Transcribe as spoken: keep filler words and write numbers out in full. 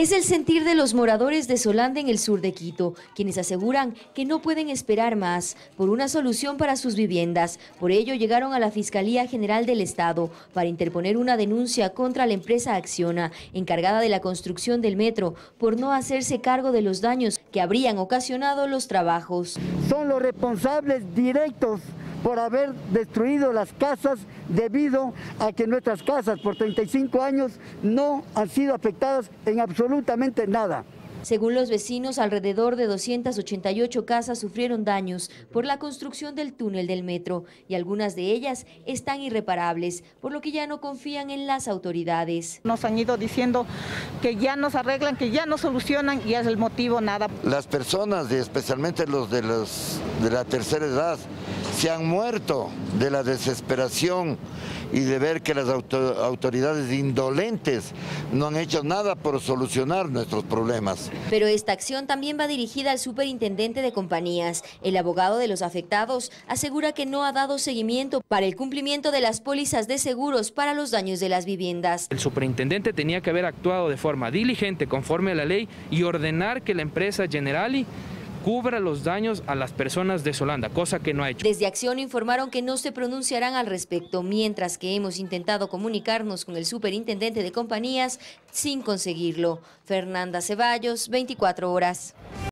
Es el sentir de los moradores de Solanda en el sur de Quito, quienes aseguran que no pueden esperar más por una solución para sus viviendas. Por ello llegaron a la Fiscalía General del Estado para interponer una denuncia contra la empresa Acciona, encargada de la construcción del metro, por no hacerse cargo de los daños que habrían ocasionado los trabajos. Son los responsables directos por haber destruido las casas debido a que nuestras casas por treinta y cinco años no han sido afectadas en absolutamente nada. Según los vecinos, alrededor de doscientas ochenta y ocho casas sufrieron daños por la construcción del túnel del metro y algunas de ellas están irreparables, por lo que ya no confían en las autoridades. Nos han ido diciendo que ya nos arreglan, que ya nos solucionan y es el motivo nada. Las personas, especialmente los de, los de la tercera edad, se han muerto de la desesperación y de ver que las autoridades indolentes no han hecho nada por solucionar nuestros problemas. Pero esta acción también va dirigida al superintendente de compañías. El abogado de los afectados asegura que no ha dado seguimiento para el cumplimiento de las pólizas de seguros para los daños de las viviendas. El superintendente tenía que haber actuado de forma diligente conforme a la ley y ordenar que la empresa Generali cubra los daños a las personas de Solanda, cosa que no ha hecho. Desde Acción informaron que no se pronunciarán al respecto, mientras que hemos intentado comunicarnos con el superintendente de compañías sin conseguirlo. Fernanda Ceballos, veinticuatro horas.